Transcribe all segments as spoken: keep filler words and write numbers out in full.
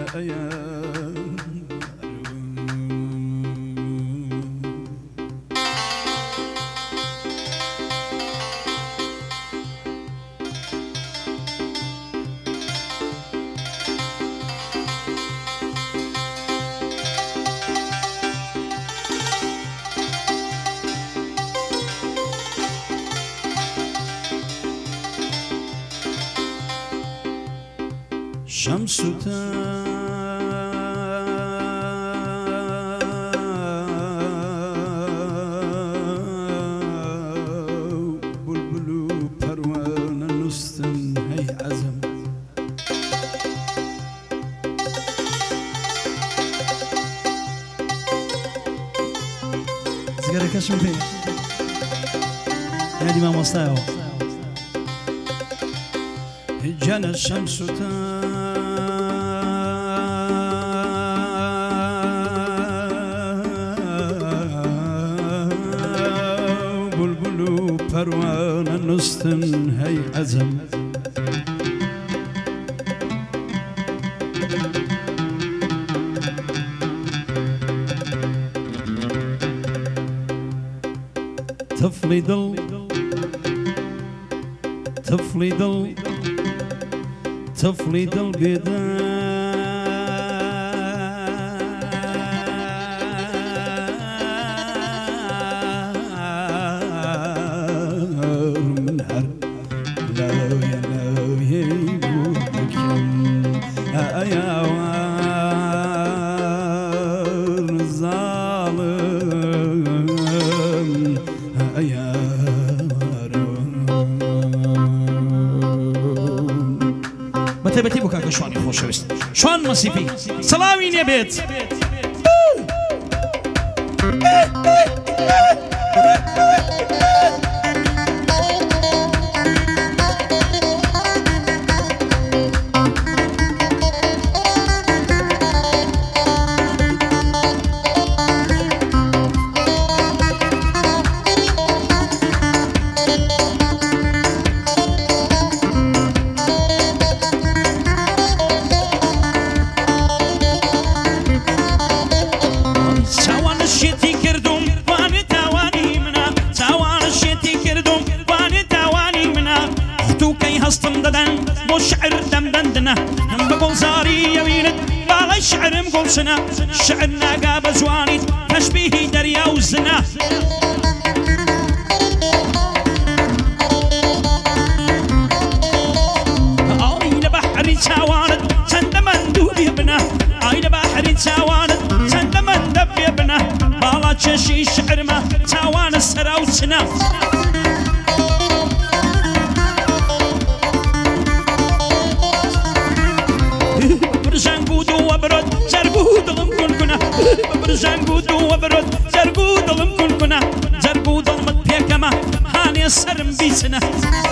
شمس بلبل پروانه نستن هی عزم زگره کشم بی یادی ما مستعو جان الشمس بلبل پروانه نستن هی عزم طفلي ضل طفلي ضل طفلي ضل بيدار من هر لا يا لا يبوك يا وار ظالم يا بەتێ بەتی بۆ کاکە شوانی خۆشەویست شوان مەسیفی سەڵاوی نێبێت شعر ناقا بزواني تشبيه دريا وزنا آي لبحر تاواند سند من دوب يبنا آي لبحر تاواند سند من دب يبنا بالا تشي شعر ما تاوان السرا وسنا برزنقود وبرد زرقود برزنقود وبرد زرقود ظلم كن كنا زرقود ظلمت بيكما هاني السرم بيسنا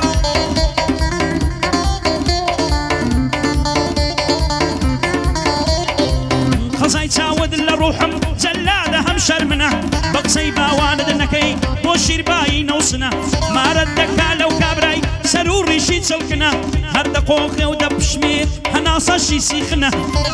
خزاي تعود لروحم زلادة هم شرمنا بقصي باواند النكي وشير باي نوسنا ما ردك لو كابراي سروري شي تسلكنا هرد قوخي ودب شمير هناصا شي سيخنا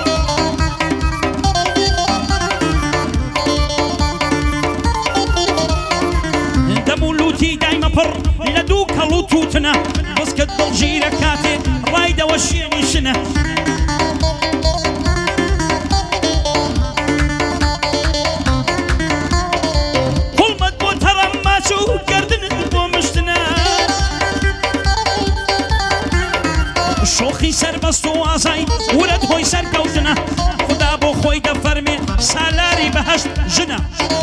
دايما فر لدوك لوتوتنا بس كدل جيرة كاتي رايدة وشيني شنا كل ما تبو ترى ما شو قردن تبو مشتنا شوخي سر بستو آزاي ورد هوي سر كوتنا خدا بو خوي دفرمي سالاري بهشت جنا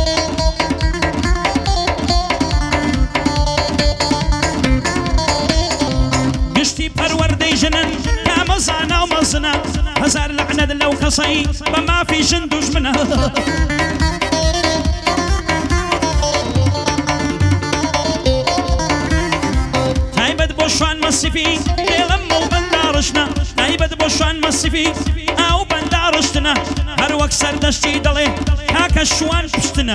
مزانا ومزنا هزار لعنة لو خصي ما في جندوش منها تايبد بوشوان مصيفي لما وبندارشنا تايبد بوشوان مصيفي او بندارشتنا هر وقت سردشتي دلي هاكا شوان بشتنا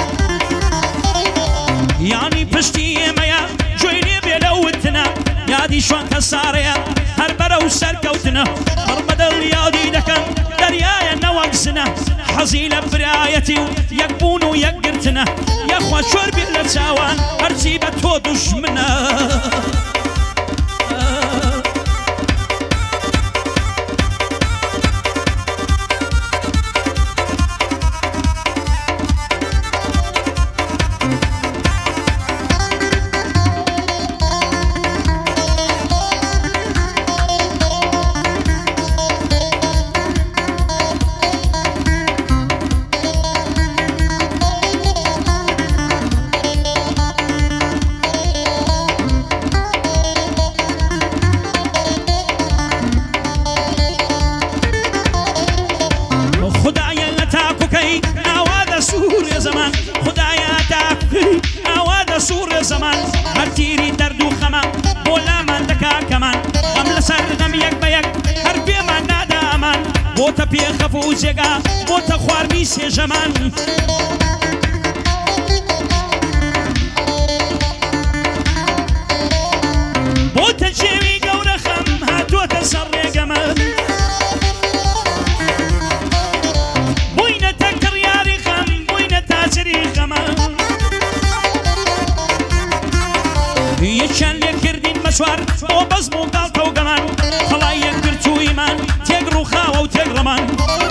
يعني بشتي ميا جويني بلوتنا یادی شوان کە ساڕەیە هەر بەرە و سەرکەوتنە بەڕبەدڵ یادی دەکەن دەریایە نەوەک زنە حەزی لە برایەتی و یەکبوون و یەکگرتنە یەخوا شۆر بێ لە چاوان هەرچی بە تۆ دوژمنە زمان هر تیری درد و خمان بولا من دکا کمان غم لسر غم یک بیک هر بی من نادا امان بوتا پی خفو جگا بوتا خوار میسی جمان بوتا جیوی گور خم هاتو تسر ریگمان بوینا تکر یاری خم بوینا تاجری خمان یەکیان لێ کردین مەسوار بۆ بەزم و گاڵتە و گەمان هەڵای یەکگرت و ئیمان تێک ڕووخاوە و تێک ڕەمان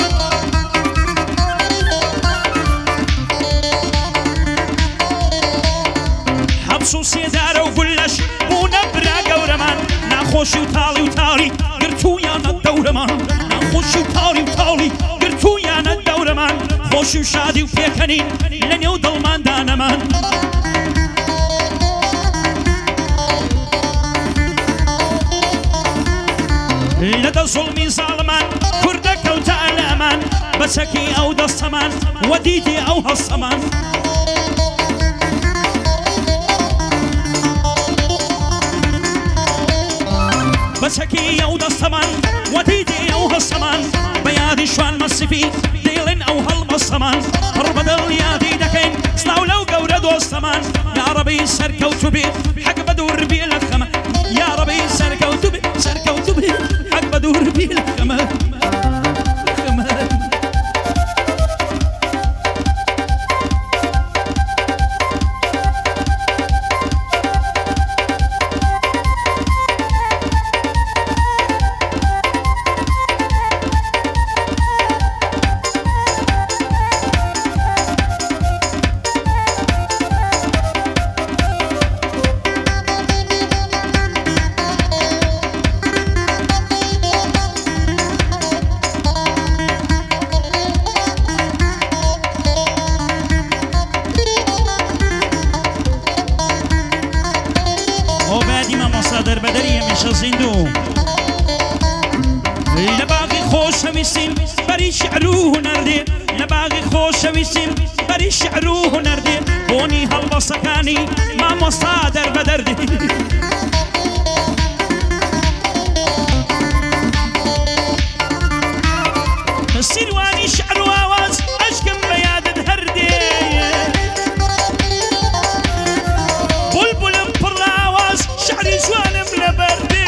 حەبس و سێدارە و گولەش بوونە برا گەورەمان ناخۆشی و تاڵی و تاڵی گرتوویانە دەورەمان ناخۆشی و تاڵی و تاڵی گرتوویانە دەورەمان خۆشی و شادی و پێکەنین لە نێو دڵماندا نەمان لدى ظلمي ظالمان كردك او تعلمان بسكي او دستمان وديدي او هالصمان بسكي او دستمان وديدي او هالصمان بيادي شوان مصفي ديلن او هالمصمان هربدل يادي دكين صلاو لو قورة دوستمان يا ربي سركوتو بي حق بدور بي لخما يا ربي سركوتو بي سركوتو بي بدور بي الخمام الخمام لباغي خوش هويسين بري شعروه نردي لباغي خوش هويسين بري شعروه نردي بوني هالبصكاني ما مصادر بدردي السرواني شعر واواز اشكم بياد هردي بلبل مبراواز شعري جوان بلبردي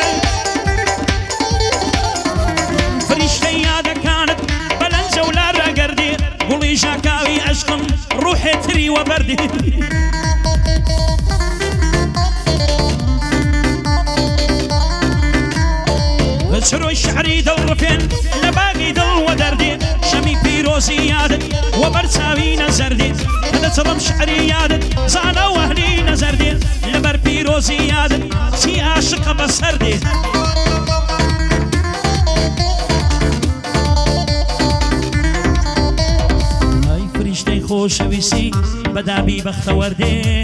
قولي جاكاوي عشقم روحي تري وبردي شروي شعري دل رفين لباقي دل ودردي شمي بيروزي يادت وبرساوي نزردي هذا صدم شعري يادت زانا وهلي نزردي لبر بيروزي يادت سي عاشق بسردي خوش ویسی بدابی بختوردی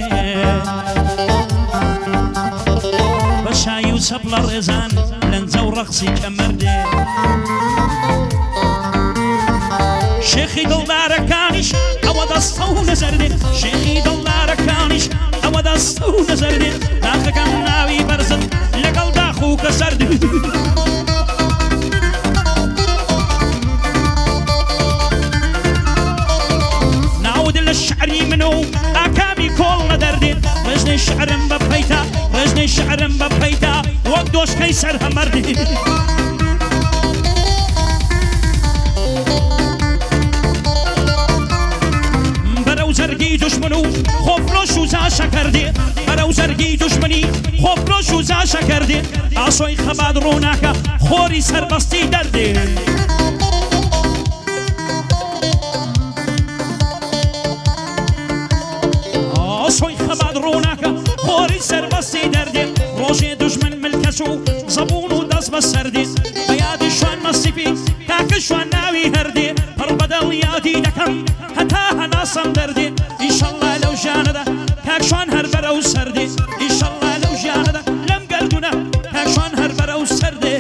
بشای و سبل رزان لنزه و رقصی کمردی شیخی دلدارکانیش او دسته و نزردی شیخی دلدارکانیش او دسته و نزردی داخکم ناوی برزد لگل داخو کسردی الشعري منو أكامي كل دردي رجني شعرم ببيتا رجني شعرم ببيتا لشكي سر همردي برو زرقي دشمنو خوف لو شوزا شكردي برو زرقي دشمني خوف لو شوزا شكردي عصوي خباد روناكا خوري سر بستي دردي عصوي خباد روناكا خوري سر بستي دردي روشي دشمن ملكسو زبونو دس بسردي بيادي شوان مصيفي تاك شوان ناوي هردي هربدل يادي دكم هتا هناسم دردي إن شاء الله لو جانا تاك شوان هربرا وسردي إن شاء الله لو جانا لم قلدنا تاك شوان هربرا وسردي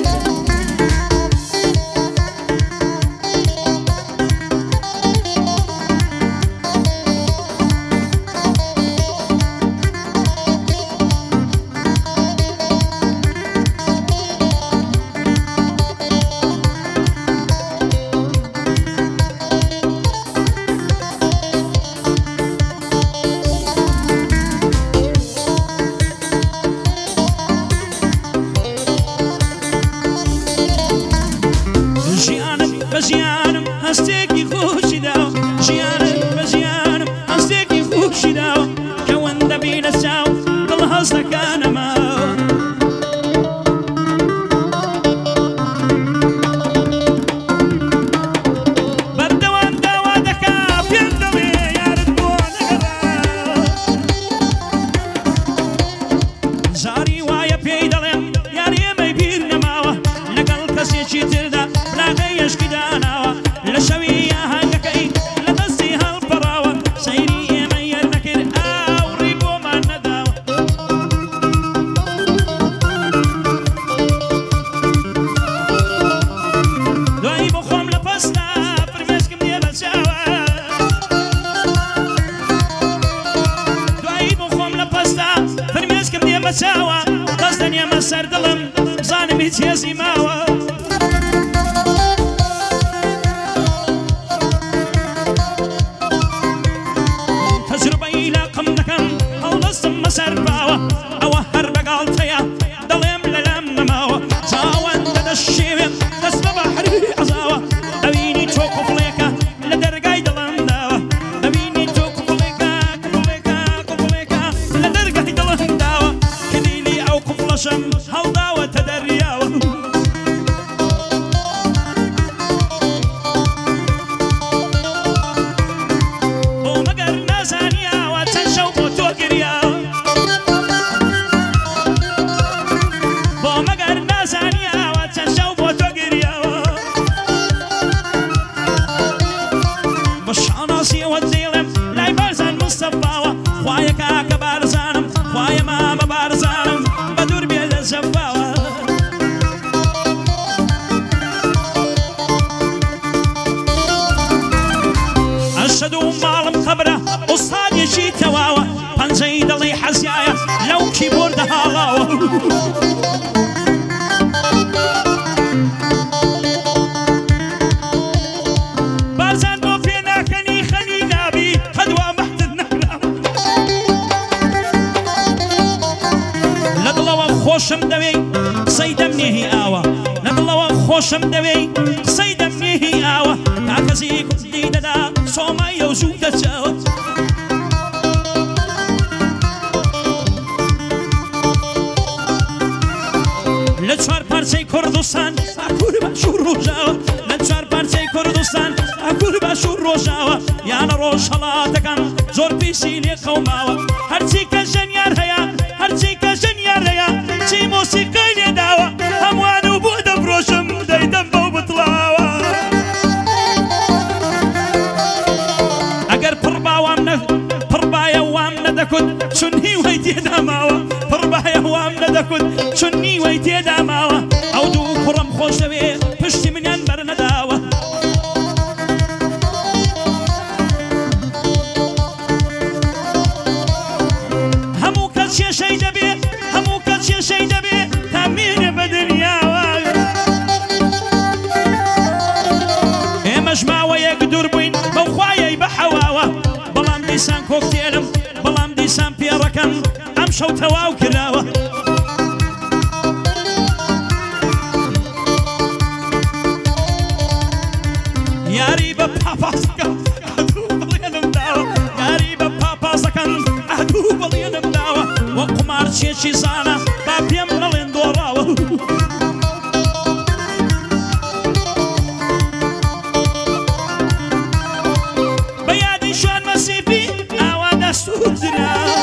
بزيانم هستيكي خوشي داو جيانم بزيانم هستيكي خوشي داو كون دبيل الساو ضل هصدك انا ماو بردوان داوا دكا في الدمي يا ردوان زاري وايا بيدلم يا ريمي بيرنا ماوا نقل كسيشي تردا لاغيش كدانا لشوية هنكي لدستي هالبراوة سيري مير نكر او ريبو ما نداوة دوائي بخوم لبستا فرمسكم دي بساوة دوائي بخوم لبستا فرمسكم دي بساوة قصدن يا مسر دلم ظانمي تيزي ماوة سرباوة أوهر بقالتيا دلم للم ماوة زاوان دد الشيوة دسم بحري عزاوة أبيني توقف فليكا لدرقاي دلم داوة أبيني توقف فليكا كفليكا كفليكا لدرقاي دلم داوة كديلي أو كفلشم هل داوة تدرياوة ومقر نازانيا وتنشو بوتوكريا خوايا كاكا بارزانم خوايا ماما بارزانم بدور بيد الزفاوة أشهدوا مالم خبرة أستاذ يشي تواوة بنزيد اللي حزيايا لو كيبورد هالاوة بارزان بو فينا خني خني نابي خدوة محتد خوشم دوي قصيدم نهي آوة ندلوا خوشم دوي قصيدم نهي آوة كاكزي كدي ددا صوما يوزو دجاوة لچوار پارچه کردستان اکور باشور روزاوة لچوار پارچه کردستان اکور باشور روزاوة یانا روش حالاتکم زور پیسی لی قوماوة هرچی کشن یار هیا هرچی کشن یار هیا چی موسیقی لی داوة هموانو بود بروشم دیدم بو بطلاوة اگر پرباوام نه پربایا وام ندکد چونی ویدی داماوة پربایا وام ندکد چونی ویدی داماوة او دو کرم خوش دوی پشتی منیان بر نداوة همو کس یه شی دبی همو کس یه شی دبی تامین بدنیا امش ما یک دور بین بخوایی بحواوا بلام دیسان کوکتیلم بلام دیسان پیرکم ام شو تواو کراوه چێکی زانە با پێم بڵێن دۆڕاوە بە یادی شوان مەسیفی ئاوا دەستور دراوە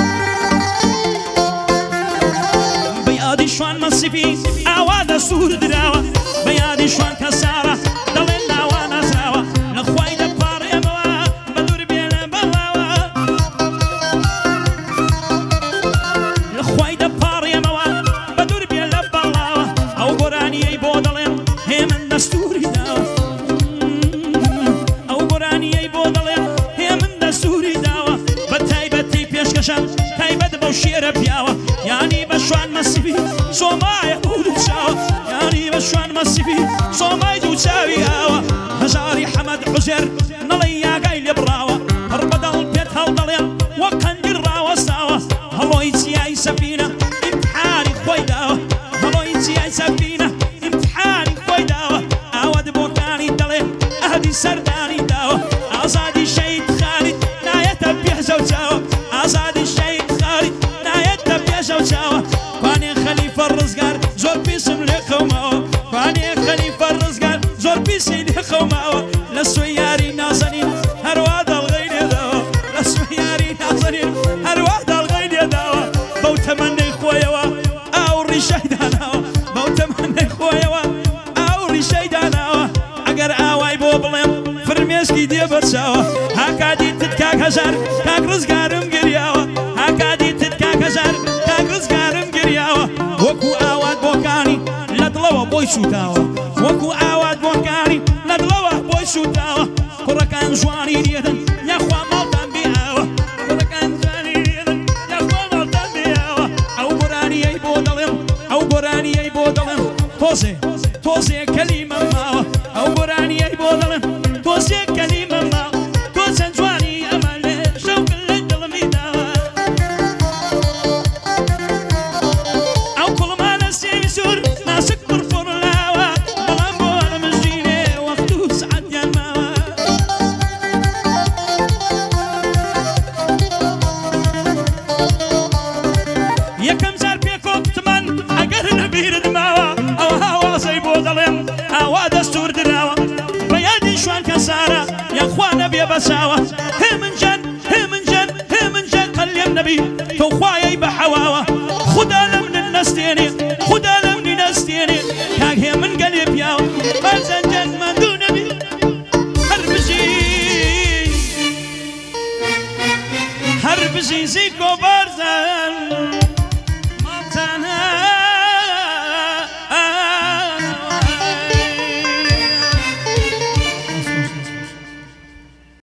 بە یادی شوان مەسیفی ئاوا دەستور دراوە بە یادی شوان کەسارە دەڵێن ناوە نەزراوە لەخوای دەپاڕێمەوە بە دوور بێ لە بەڵاوە لەخوای دەپاڕێمەوە بە دوور بێ لە بەڵاوە ئەو گۆرانیەی بۆ دەڵێن هێ من دەستوری داوە ئەو گۆرانیەی بۆ دەڵێن هێ من دەستوری داوە بە تایبەتی پێشکەشم تایبەت بەو شێرە پیاوە یانی بە شوان مەسیفی سۆمایە دووچاوە یانی بە شوان مەسیفی سۆمای دووچاوی ئاوە هەژاری حەمەد حوزێر نەڵێ یاگای لێ بڕاوە پڕ بەدەڵ پێت هەڵدەڵێن وەک قەندیل ڕاوەستاوە هەڵۆی چیای سەفینە ئیمتحانی خۆی داوە هەڵۆی چیای سەفینە ئیمتحانی خۆی داوە ئاوەت بۆکانی دەڵێ ئەهدی سەردانی داوە ئازادی شەید خالید نایەتە پێشە و چاوە ئازادی شەید خالید نایەتە پێشە و چاوە کوانێ خەلیفە ڕزگار زۆر پیسم لێ خەومەوە کوانێ خەلیفە ڕزگار زۆر پیسی لێ خەومەوە لە سوێ یاری نازەنین هەروە دەڵغەی لێداوە لە سوێ یاری نازەنین هەروە دەڵغەی لێداوە بەو تەمەنەی خۆیەوە ئاو ڕیشەی داناوە بەو تەمەنەی خۆیەوە ئاو ڕیشەی داناوە ئەگەر ئاوای بۆ بڵێم فرمێسکی دێ بەرچاوە هاکاتی تت کاک هەژار کاک ڕزگارم گریاوە هاکاتی تت کاک هەژار کاک ڕزگارم گریاوە وەکو ئاوات بۆکانی لە دڵەوە بۆی سوتاوە وەکو ئاوات بۆکانی لە دڵەوە بۆی سوتاوە کوڕەکان جوانی لێدن یاخوا ماڵتان بێئاوە کوڕەکان جوانی لێدن یاخوا ماڵتان بێئاوە ئەو گۆرانیەی بۆ دەڵێم ئەو گۆرانیەی بۆ دەڵێم تۆزێ تۆزێ کەلیمە ماوە ئەو گۆرانیەی بۆ دەڵێم تۆزێ کەلیمە ماوە تۆ چەند جوانی ئەمە لێ شەوکن لە دڵمی داوە ئەو کوڵمانە سێوی سوور ناسک پڕپڕ لاوە بەڵام بۆ ئەمەژینێ وەخت و سعەتیان ماوە یەکەم جار پێکۆکتمان ئەگەر لەبیرت ماوە ئەو هاوازەی بۆ دەڵێم ئاوا دەستور دراوە بە یادی شوان کەسارە یاخوا نەبێ بەچاوە